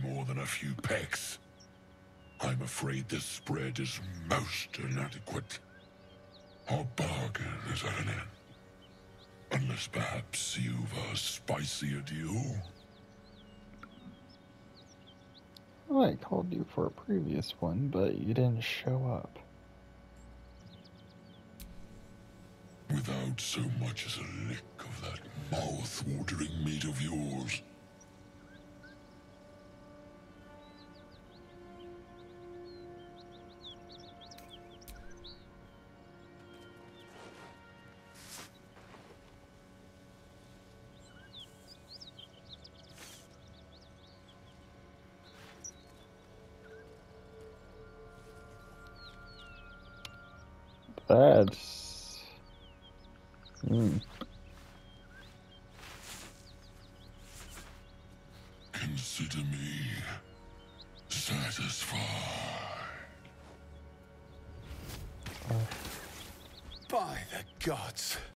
more than a few pecks. I'm afraid this spread is most inadequate. Our bargain is at an end. Unless perhaps you've a spicier deal? Well, I called you for a previous one, but you didn't show up. Without so much as a lick of that mouth-watering meat of yours. That's... Consider me satisfied. By the gods.